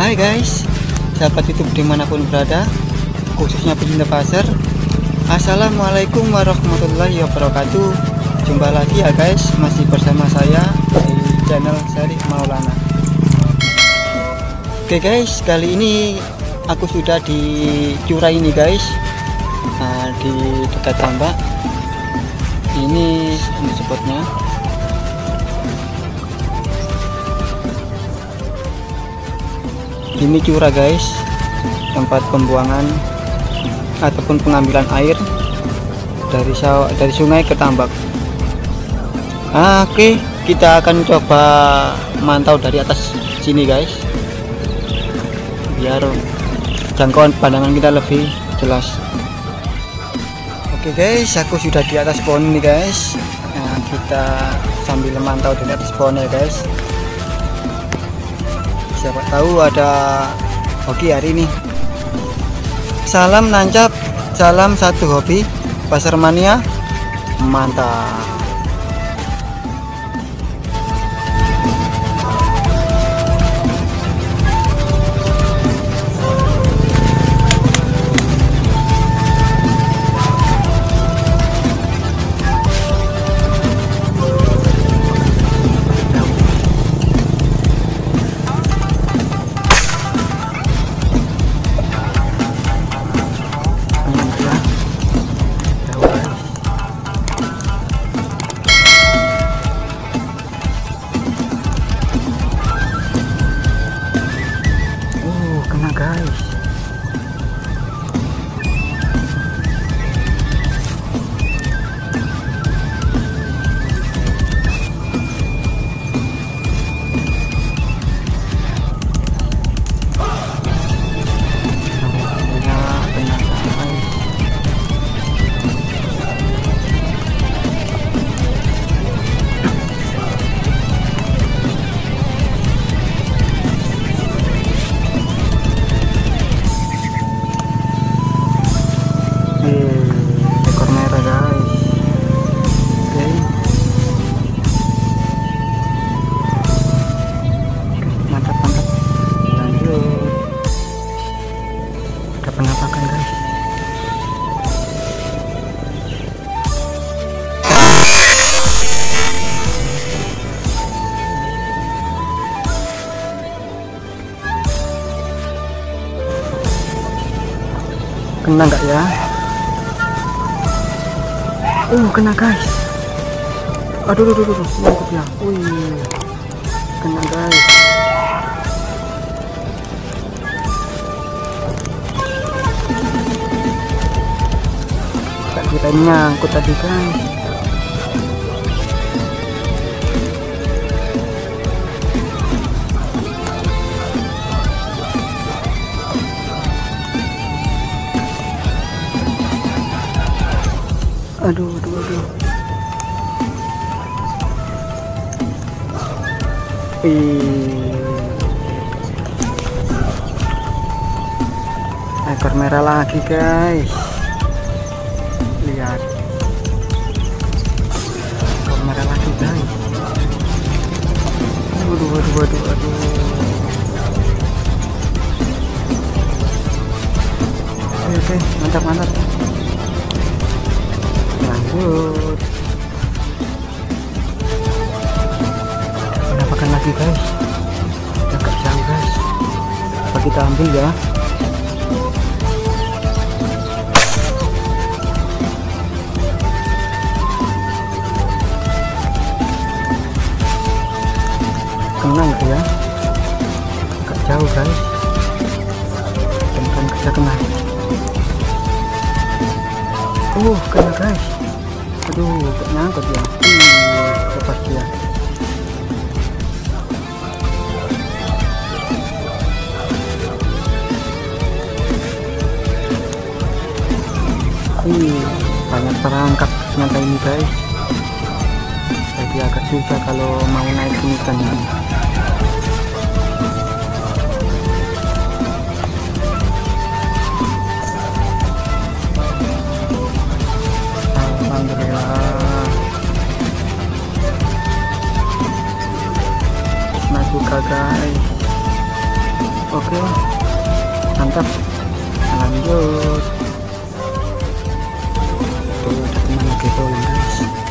Hai guys, sahabat YouTube dimanapun berada, khususnya pecinta pasar. Assalamualaikum warahmatullahi wabarakatuh. Jumpa lagi ya guys, masih bersama saya di channel Syarif Maulana. Oke guys, kali ini aku sudah di Cura ini guys, di dekat tambak. Ini spotnya. Ini Cura guys, tempat pembuangan ataupun pengambilan air dari sungai ke tambak. Oke, kita akan coba mantau dari atas sini guys, biar jangkauan pandangan kita lebih jelas. Oke guys, aku sudah di atas pohon ini guys. Nah, kita sambil memantau dari atas pohon ya guys. Siapa tahu ada hoki hari ini. Salam nancap, salam satu hobi, pasar mania, mantap. Kena nggak ya? Kena guys. Aduh, mantap ya. Kena guys. Tak kira nyangkut tadi guys. Aduh. Ekor merah lagi guys. Lihat. Ekor merah lagi guys. Waduh. Oke, mantap. Lanjut. Penampakan lagi guys, agak jauh guys. Apa kita ambil ya? Kena gitu ya, agak jauh guys. Dan kita kena. Kena guys. Aduh, kok nyangkut ya. Lepas dia. Banyak perangkap ternyata ini guys. Jadi agak susah kalau mau naik ini kan. Alhamdulillah. Nah juga guys. Oke, mantap, lanjut. Tuh ada teman lagi guys.